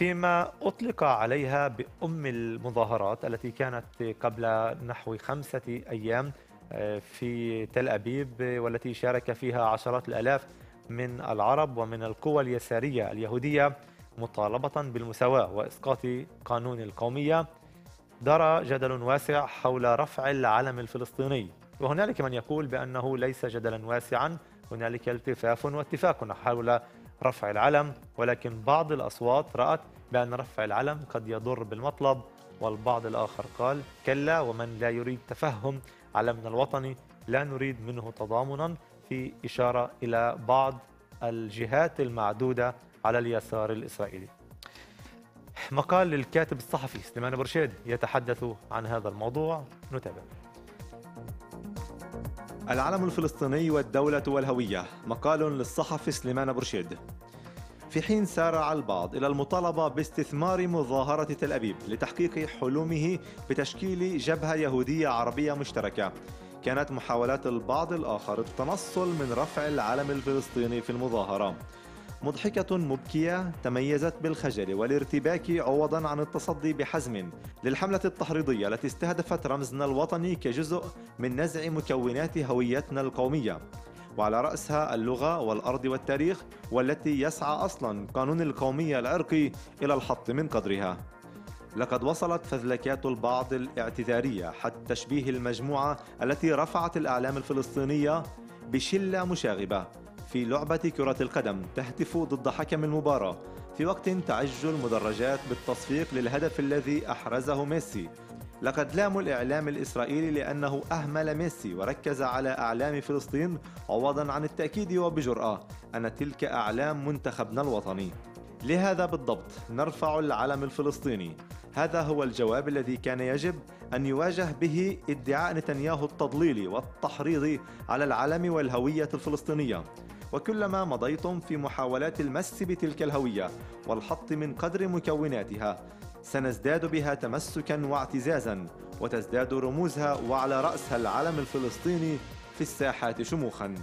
فيما أطلق عليها بأم المظاهرات التي كانت قبل نحو 5 أيام في تل أبيب، والتي شارك فيها عشرات الآلاف من العرب ومن القوى اليسارية اليهودية مطالبة بالمساواة وإسقاط قانون القومية. دار جدل واسع حول رفع العلم الفلسطيني، وهنالك من يقول بأنه ليس جدلا واسعا، هنالك التفاف واتفاق حول رفع العلم، ولكن بعض الأصوات رأت بأن رفع العلم قد يضر بالمطلب، والبعض الآخر قال كلا، ومن لا يريد تفهم علمنا الوطني لا نريد منه تضامنا، في إشارة إلى بعض الجهات المعدودة على اليسار الإسرائيلي. مقال للكاتب الصحفي سليمان برشيد يتحدث عن هذا الموضوع، نتابع. العلم الفلسطيني والدولة والهوية، مقال للصحفي سليمان برشيد. في حين سارع البعض إلى المطالبة باستثمار مظاهرة تل أبيب لتحقيق حلمه بتشكيل جبهة يهودية عربية مشتركة، كانت محاولات البعض الآخر التنصل من رفع العلم الفلسطيني في المظاهرة مضحكة مبكية تميزت بالخجل والارتباك، عوضا عن التصدي بحزم للحملة التحريضية التي استهدفت رمزنا الوطني كجزء من نزع مكونات هويتنا القومية، وعلى رأسها اللغة والأرض والتاريخ، والتي يسعى أصلا قانون القومية العرقي إلى الحط من قدرها. لقد وصلت فذلكات البعض الاعتذارية حتى تشبيه المجموعة التي رفعت الأعلام الفلسطينية بشلة مشاغبة في لعبة كرة القدم تهتف ضد حكم المباراة في وقت تعج المدرجات بالتصفيق للهدف الذي أحرزه ميسي. لقد لاموا الإعلام الإسرائيلي لأنه أهمل ميسي وركز على أعلام فلسطين، عوضا عن التأكيد وبجرأة أن تلك أعلام منتخبنا الوطني. لهذا بالضبط نرفع العلم الفلسطيني. هذا هو الجواب الذي كان يجب أن يواجه به ادعاء نتنياهو التضليل والتحريض على العلم والهوية الفلسطينية. وكلما مضيتم في محاولات المس بتلك الهوية والحط من قدر مكوناتها، سنزداد بها تمسكا واعتزازا، وتزداد رموزها وعلى رأسها العلم الفلسطيني في الساحات شموخا.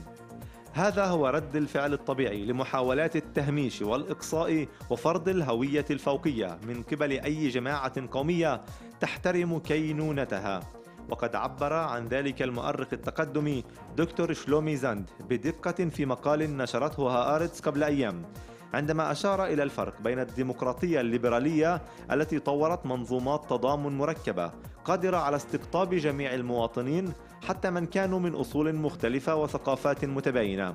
هذا هو رد الفعل الطبيعي لمحاولات التهميش والإقصاء وفرض الهوية الفوقية من قبل أي جماعة قومية تحترم كينونتها. وقد عبر عن ذلك المؤرخ التقدمي دكتور شلومي زاند بدقة في مقال نشرته هآرتس قبل أيام، عندما أشار إلى الفرق بين الديمقراطية الليبرالية التي طورت منظومات تضامن مركبة قادرة على استقطاب جميع المواطنين حتى من كانوا من أصول مختلفة وثقافات متباينة،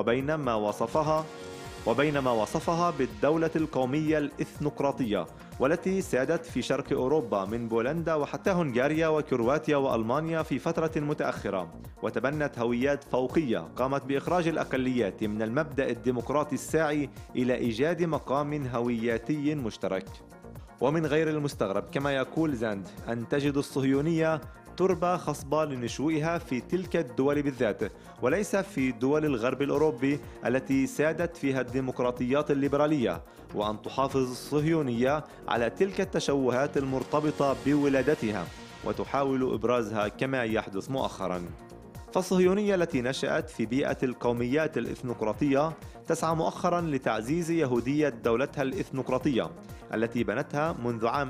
وبين ما وصفها بالدولة القومية الإثنقراطية والتي سادت في شرق أوروبا من بولندا وحتى هنغاريا وكرواتيا وألمانيا في فترة متأخرة، وتبنت هويات فوقية قامت بإخراج الأقليات من المبدأ الديمقراطي الساعي إلى إيجاد مقام هوياتي مشترك. ومن غير المستغرب كما يقول زاند أن تجد الصهيونية تربة خصبة لنشوئها في تلك الدول بالذات، وليس في دول الغرب الأوروبي التي سادت فيها الديمقراطيات الليبرالية، وأن تحافظ الصهيونية على تلك التشوهات المرتبطة بولادتها وتحاول إبرازها كما يحدث مؤخرا. فالصهيونية التي نشأت في بيئة القوميات الإثنقراطية تسعى مؤخرا لتعزيز يهودية دولتها الإثنقراطية التي بنتها منذ عام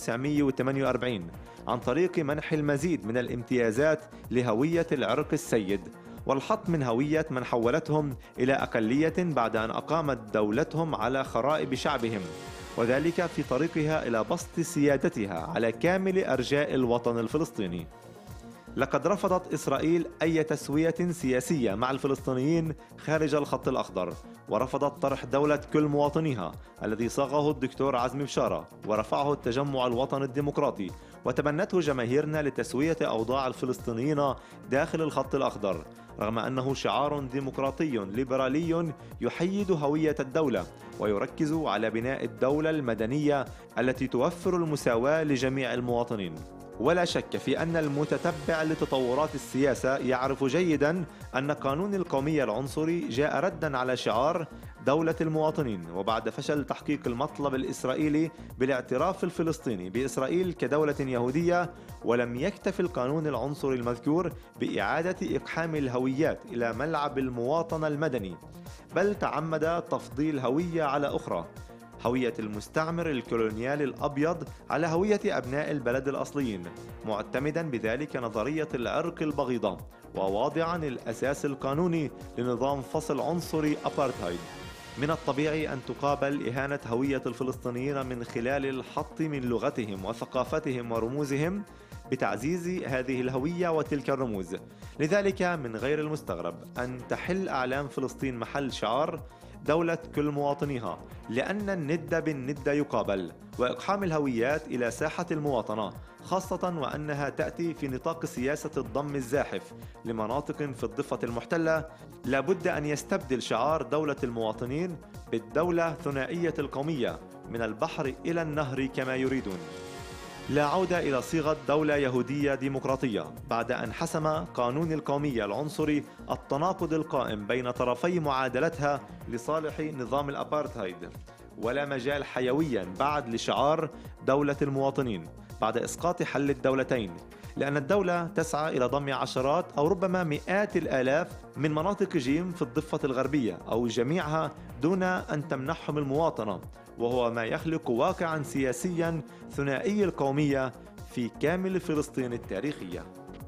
1948 عن طريق منح المزيد من الامتيازات لهوية العرق السيد والحط من هوية من حولتهم إلى أقلية بعد أن أقامت دولتهم على خرائب شعبهم، وذلك في طريقها إلى بسط سيادتها على كامل أرجاء الوطن الفلسطيني. لقد رفضت إسرائيل أي تسوية سياسية مع الفلسطينيين خارج الخط الأخضر، ورفضت طرح دولة كل مواطنيها الذي صاغه الدكتور عزمي بشارة ورفعه التجمع الوطني الديمقراطي، وتبنته جماهيرنا لتسوية أوضاع الفلسطينيين داخل الخط الأخضر، رغم أنه شعار ديمقراطي ليبرالي يحيد هوية الدولة ويركز على بناء الدولة المدنية التي توفر المساواة لجميع المواطنين. ولا شك في أن المتتبع لتطورات السياسة يعرف جيدا أن قانون القومية العنصري جاء ردا على شعار دولة المواطنين، وبعد فشل تحقيق المطلب الإسرائيلي بالاعتراف الفلسطيني بإسرائيل كدولة يهودية. ولم يكتف القانون العنصري المذكور بإعادة إقحام الهويات إلى ملعب المواطنة المدني، بل تعمد تفضيل هوية على أخرى. هوية المستعمر الكولونيالي الأبيض على هوية أبناء البلد الأصليين، معتمدا بذلك نظرية العرق البغيضة، وواضعا الأساس القانوني لنظام فصل عنصري أبارتهايد. من الطبيعي أن تقابل إهانة هوية الفلسطينيين من خلال الحط من لغتهم وثقافتهم ورموزهم بتعزيز هذه الهوية وتلك الرموز. لذلك من غير المستغرب أن تحل أعلام فلسطين محل شعار دولة كل مواطنيها، لأن الند بالند يقابل، وإقحام الهويات إلى ساحة المواطنة، خاصة وأنها تأتي في نطاق سياسة الضم الزاحف لمناطق في الضفة المحتلة، لابد أن يستبدل شعار دولة المواطنين بالدولة ثنائية القومية من البحر إلى النهر كما يريدون. لا عودة إلى صيغة دولة يهودية ديمقراطية بعد أن حسم قانون القومية العنصري التناقض القائم بين طرفي معادلتها لصالح نظام الأبارتهايد، ولا مجال حيويا بعد لشعار دولة المواطنين بعد إسقاط حل الدولتين، لأن الدولة تسعى إلى ضم عشرات أو ربما مئات الآلاف من مناطق جيم في الضفة الغربية أو جميعها دون أن تمنحهم المواطنة، وهو ما يخلق واقعا سياسيا ثنائي القومية في كامل فلسطين التاريخية.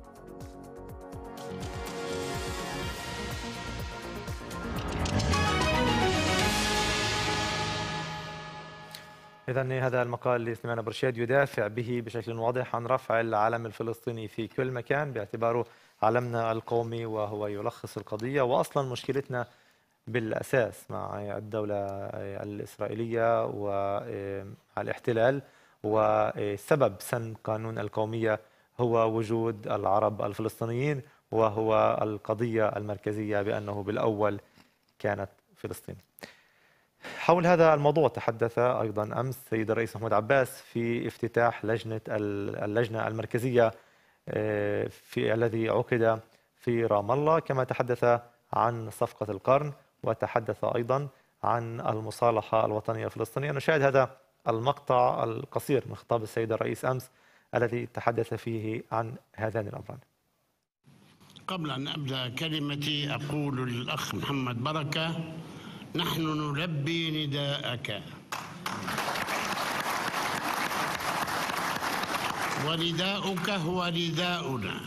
إذن هذا المقال لسليمان أبو-رشيد يدافع به بشكل واضح عن رفع العلم الفلسطيني في كل مكان باعتباره علمنا القومي، وهو يلخص القضية. وأصلا مشكلتنا بالأساس مع الدولة الإسرائيلية والاحتلال وسبب سن قانون القومية هو وجود العرب الفلسطينيين، وهو القضية المركزية بأنه بالأول كانت فلسطين. حول هذا الموضوع تحدث أيضا أمس السيد الرئيس محمود عباس في افتتاح اللجنة المركزية في الذي عقد في رام الله، كما تحدث عن صفقة القرن وتحدث أيضا عن المصالحة الوطنية الفلسطينية. نشاهد هذا المقطع القصير من خطاب السيد الرئيس أمس الذي تحدث فيه عن هذان الأمران. قبل أن أبدأ كلمتي أقول للأخ محمد بركة: نحن نلبي نداءك، ونداؤك هو نداؤنا،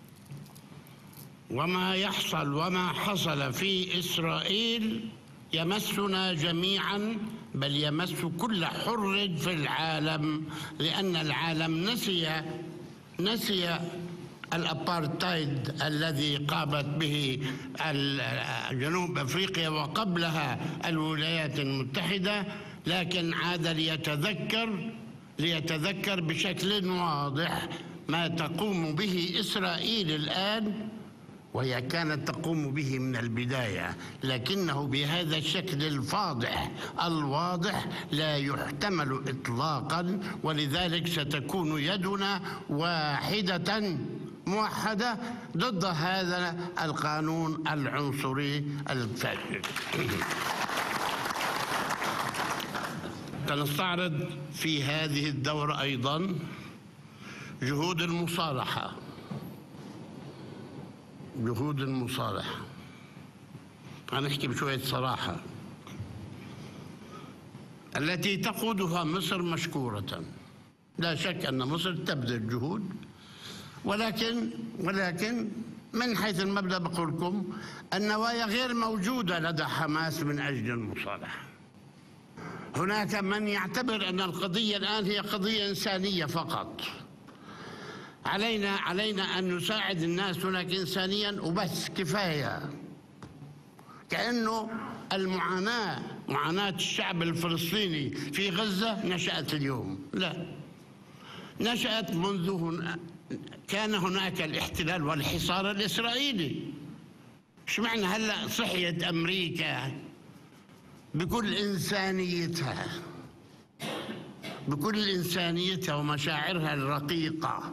وما يحصل وما حصل في إسرائيل يمسنا جميعا، بل يمس كل حر في العالم، لأن العالم نسي الأبارتايد الذي قامت به جنوب أفريقيا وقبلها الولايات المتحدة، لكن عاد ليتذكر بشكل واضح ما تقوم به إسرائيل الآن، وهي كانت تقوم به من البداية، لكنه بهذا الشكل الواضح لا يحتمل إطلاقا، ولذلك ستكون يدنا واحدة موحدة ضد هذا القانون العنصري الفاشل. سنستعرض في هذه الدورة أيضا جهود المصالحة. هنحكي بشوية صراحة. التي تقودها مصر مشكورة، لا شك أن مصر تبذل جهود، ولكن من حيث المبدأ بقول لكم النوايا غير موجودة لدى حماس من أجل المصالحة. هناك من يعتبر أن القضية الآن هي قضية إنسانية فقط، علينا أن نساعد الناس هناك إنسانيا وبس، كفاية. كأنه معاناة الشعب الفلسطيني في غزة نشأت اليوم، لا، نشأت منذ كان هناك الاحتلال والحصار الإسرائيلي. ايش معنى هلا صحيت أمريكا بكل إنسانيتها ومشاعرها الرقيقة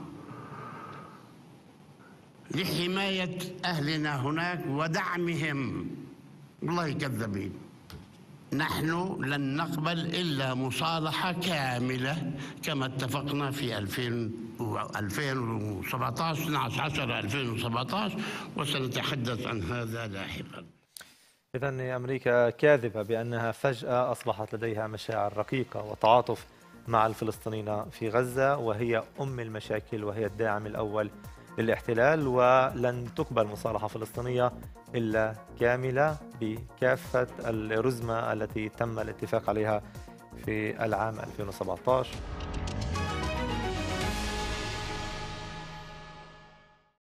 لحماية أهلنا هناك ودعمهم؟ والله كذابين. نحن لن نقبل إلا مصالحة كاملة كما اتفقنا في 2017 12/10/2017، وسنتحدث عن هذا لاحقا. إذن أمريكا كاذبة بأنها فجأة أصبحت لديها مشاعر رقيقة وتعاطف مع الفلسطينيين في غزة، وهي أم المشاكل وهي الداعم الأول للاحتلال، ولن تقبل مصالحة فلسطينية إلا كاملة بكافة الرزمة التي تم الاتفاق عليها في العام 2017.